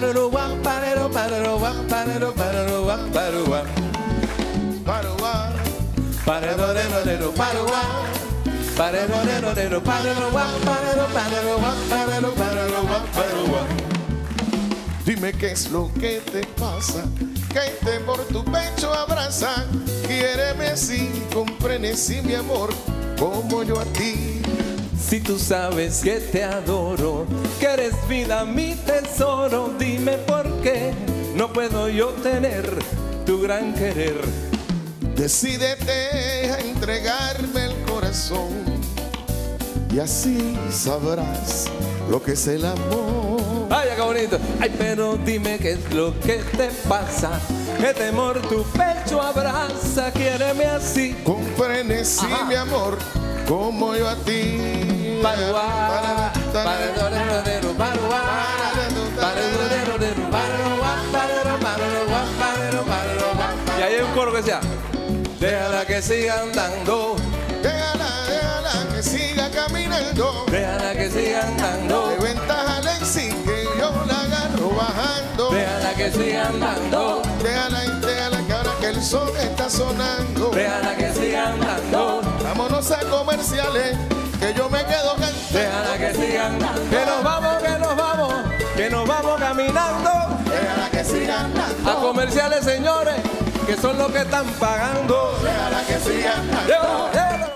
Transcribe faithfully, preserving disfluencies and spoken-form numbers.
parero, guap, parero, parero, guap, parero, parero, guap, parero, guap. Parero, guap. Parero, rero, rero, parero, guap. Parero, rero, rero, parero, guap, parero, parero, guap, parero, parero, guap, parero, guap. Dime qué es lo que te pasa, que el temor tu pecho abraza. Quiéreme así, comprende así mi amor, como yo a ti. Si tú sabes que te adoro, que eres vida, mi tesoro, dime por qué no puedo yo tener tu gran querer. Decídete a entregarme el corazón y así sabrás lo que es el amor. Ay, qué bonito. Ay, pero dime qué es lo que te pasa, qué temor tu pecho abraza. Quiéreme así, con frenesí, mi amor, como yo a ti. Paruá, paredorero, paruá, paredorero, paruá, paredorero, paruá, paruá. Y ahí hay un coro que decía: déjala que siga andando, déjala, déjala que siga caminando, déjala que siga andando. De ventaja le exige, yo la agarro bajando. Déjala que siga andando, déjala y déjala que ahora que el sol está sonando. Déjala que siga andando. Vámonos a comerciales, que yo me quedo cantando. Déjala que siga andando. Que nos vamos, que nos vamos, que nos vamos caminando. Déjala que siga andando. A comerciales, señores, que son los que están pagando. Déjala que siga andando.